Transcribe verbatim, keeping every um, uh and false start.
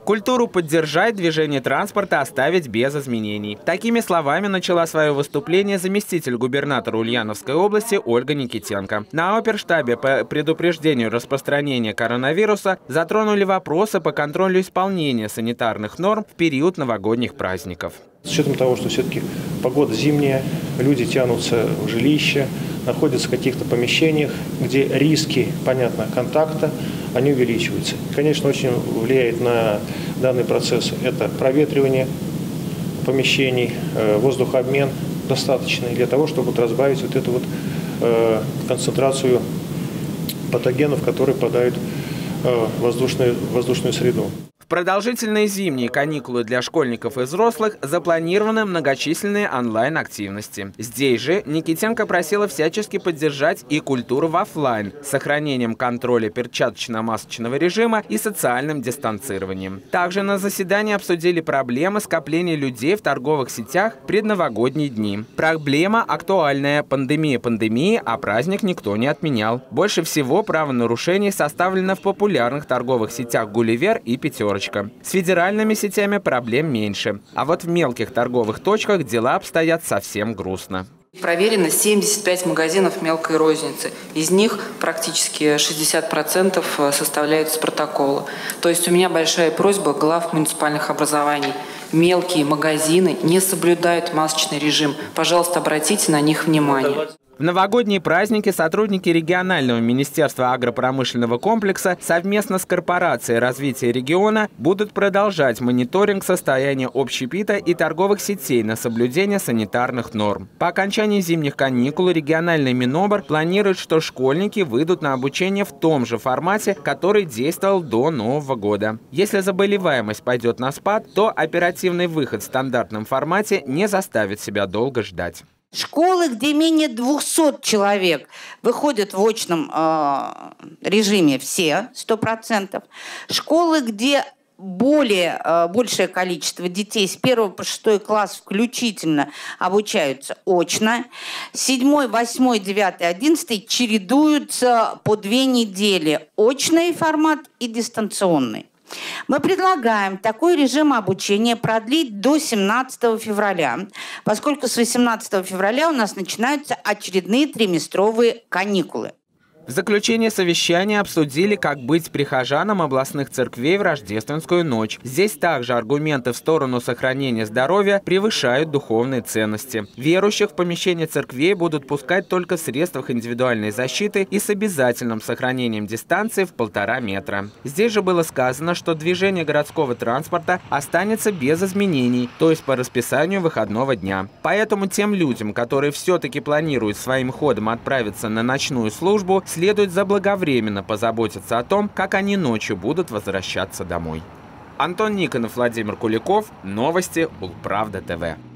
Культуру поддержать, движение транспорта оставить без изменений. Такими словами начала свое выступление заместитель губернатора Ульяновской области Ольга Никитенко. На оперштабе по предупреждению распространения коронавируса затронули вопросы по контролю исполнения санитарных норм в период новогодних праздников. С учетом того, что все-таки погода зимняя, люди тянутся в жилище, находятся в каких-то помещениях, где риски, понятно, контакта, они увеличиваются. Конечно, очень влияет на данный процесс это проветривание помещений, воздухообмен достаточный для того, чтобы вот разбавить вот эту вот э, концентрацию патогенов, которые попадают в воздушную, воздушную среду. В продолжительные зимние каникулы для школьников и взрослых запланированы многочисленные онлайн-активности. Здесь же Никитенко просила всячески поддержать и культуру в офлайн с сохранением контроля перчаточно-масочного режима и социальным дистанцированием. Также на заседании обсудили проблемы скопления людей в торговых сетях в предновогодние дни. Проблема актуальная. Пандемия пандемии, а праздник никто не отменял. Больше всего правонарушений составлено в популярных торговых сетях «Гулливер» и «Пятерочка». С федеральными сетями проблем меньше. А вот в мелких торговых точках дела обстоят совсем грустно. Проверено семьдесят пять магазинов мелкой розницы. Из них практически шестьдесят процентов составляют с протокола. То есть у меня большая просьба глав муниципальных образований. Мелкие магазины не соблюдают масочный режим. Пожалуйста, обратите на них внимание. В новогодние праздники сотрудники регионального министерства агропромышленного комплекса совместно с корпорацией развития региона будут продолжать мониторинг состояния общепита и торговых сетей на соблюдение санитарных норм. По окончании зимних каникул региональный Минобр планирует, что школьники выйдут на обучение в том же формате, который действовал до Нового года. Если заболеваемость пойдет на спад, то оперативный выход в стандартном формате не заставит себя долго ждать. Школы, где менее двухсот человек, выходят в очном э, режиме все, сто процентов. Школы, где более, э, большее количество детей с первого по шестой класс включительно обучаются очно. Седьмой, восьмой, девятый, одиннадцатый чередуются по две недели. Очный формат и дистанционный. Мы предлагаем такой режим обучения продлить до семнадцатого февраля, поскольку с восемнадцатого февраля у нас начинаются очередные триместровые каникулы. В заключение совещания обсудили, как быть прихожанам областных церквей в рождественскую ночь. Здесь также аргументы в сторону сохранения здоровья превышают духовные ценности. Верующих в помещение церквей будут пускать только в средствах индивидуальной защиты и с обязательным сохранением дистанции в полтора метра. Здесь же было сказано, что движение городского транспорта останется без изменений, то есть по расписанию выходного дня. Поэтому тем людям, которые все-таки планируют своим ходом отправиться на ночную службу, следует заблаговременно позаботиться о том, как они ночью будут возвращаться домой. Антон Никонов, Владимир Куликов. Новости Улправда ТВ.